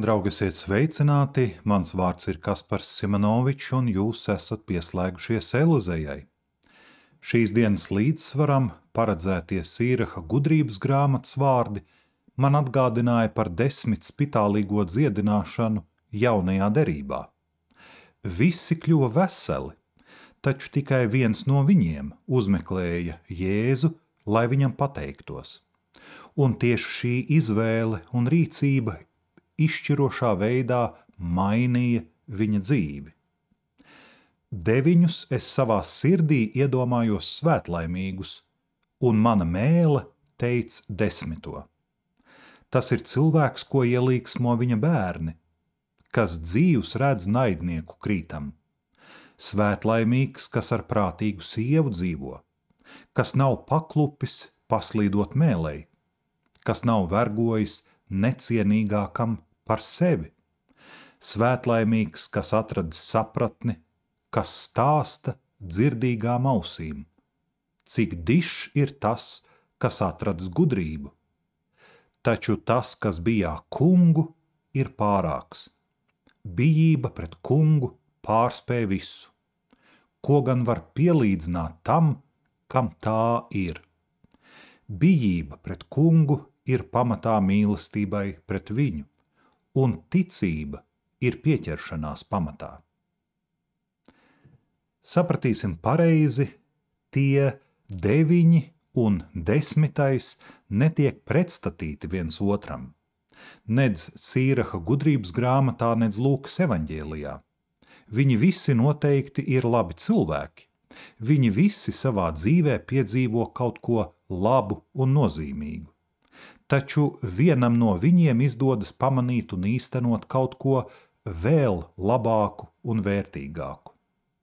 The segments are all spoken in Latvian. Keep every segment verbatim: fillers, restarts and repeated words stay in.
Draugi, esiet sveicināti, mans vārds ir Kaspars Simonovičs, un jūs esat pieslēgušies Elizejai. Šīs dienas līdzsvaram paredzētie Sīraha gudrības grāmatas vārdi man atgādināja par desmit spitālīgo dziedināšanu jaunajā derībā. Visi kļuva veseli, taču tikai viens no viņiem uzmeklēja Jēzu, lai viņam pateiktos. Un tieši šī izvēle un rīcība izšķirošā veidā mainīja viņa dzīvi. Deviņus es savā sirdī iedomājos svētlaimīgus, un mana mēle teica desmito. Tas ir cilvēks, ko ielīgsmo viņa bērni, kas dzīvs redz naidnieku krītam. Svētlaimīgs, kas ar prātīgu sievu dzīvo, kas nav paklupis paslīdot mēlei, kas nav vergojis necienīgākam par sevi. Svētlaimīgs, kas atradis sapratni, kas stāsta dzirdīgām ausīm. Cik dišs ir tas, kas atradis gudrību. Taču tas, kas bijā kungu, ir pārāks. Bijība pret kungu pārspēj visu. Ko gan var pielīdzināt tam, kam tā ir? Bijība pret kungu ir pamatā mīlestībai pret viņu, un ticība ir pieķeršanās pamatā. Sapratīsim pareizi, tie deviņi un desmitais netiek pretstatīti viens otram. Nedz Sīraha gudrības grāmatā, nedz Lūkas evaņģēlijā. Viņi visi noteikti ir labi cilvēki. Viņi visi savā dzīvē piedzīvo kaut ko labu un nozīmīgu. Taču vienam no viņiem izdodas pamanīt un īstenot kaut ko vēl labāku un vērtīgāku.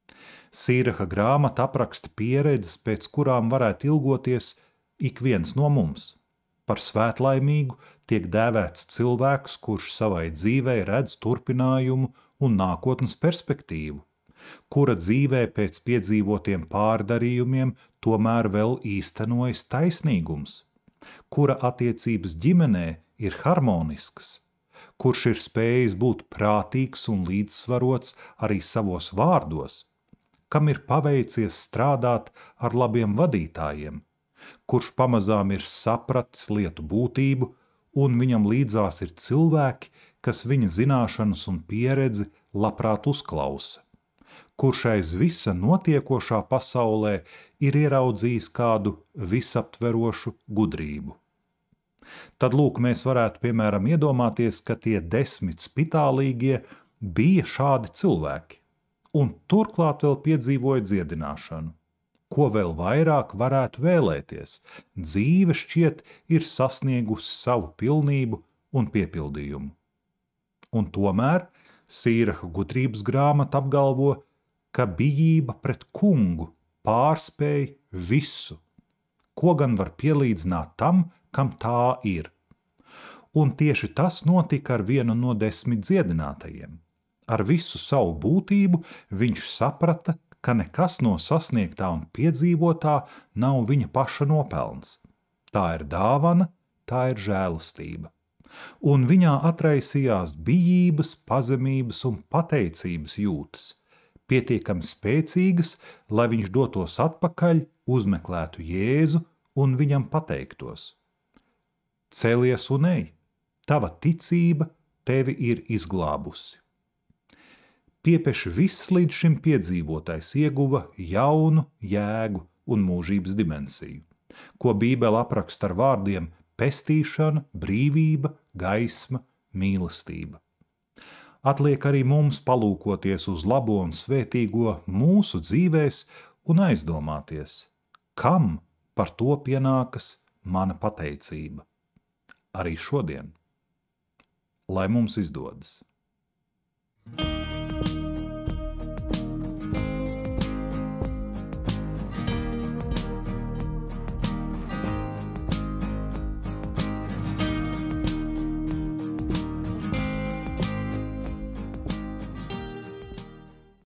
Sīraha grāmata apraksta pieredzes, pēc kurām varētu ilgoties ik viens no mums. Par svētlaimīgu tiek dēvēts cilvēks, kurš savai dzīvei redz turpinājumu un nākotnes perspektīvu, kura dzīvē pēc piedzīvotiem pārdarījumiem tomēr vēl īstenojas taisnīgums, kura attiecības ģimenē ir harmoniskas, kurš ir spējis būt prātīgs un līdzsvarots arī savos vārdos, kam ir paveicies strādāt ar labiem vadītājiem, kurš pamazām ir sapratis lietu būtību, un viņam līdzās ir cilvēki, kas viņa zināšanas un pieredzi labprāt uzklausa, kurš aiz visa notiekošā pasaulē ir ieraudzījis kādu visaptverošu gudrību. Tad lūk, mēs varētu piemēram iedomāties, ka tie desmit spitālīgie bija šādi cilvēki, un turklāt vēl piedzīvoja dziedināšanu. Ko vēl vairāk varētu vēlēties? Dzīve šķiet ir sasniegusi savu pilnību un piepildījumu. Un tomēr Sīraha gudrības grāmata apgalvo, ka bijība pret kungu pārspēj visu, ko gan var pielīdzināt tam, kam tā ir. Un tieši tas notika ar vienu no desmit dziedinātajiem. Ar visu savu būtību viņš saprata, ka nekas no sasniegtā un piedzīvotā nav viņa paša nopelns. Tā ir dāvana, tā ir žēlastība. Un viņā atraisījās bijības, pazemības un pateicības jūtas, pietiekami spēcīgas, lai viņš dotos atpakaļ, uzmeklētu Jēzu un viņam pateiktos. Celies un ej, tava ticība tevi ir izglābusi. Piepeši viss līdz šim piedzīvotais ieguva jaunu jēgu un mūžības dimensiju, ko Bībele apraksta ar vārdiem pestīšana, brīvība, gaisma, mīlestība. Atliek arī mums palūkoties uz labo un svētīgo mūsu dzīvēs un aizdomāties, kam par to pienākas mana pateicība. Arī šodien. Lai mums izdodas.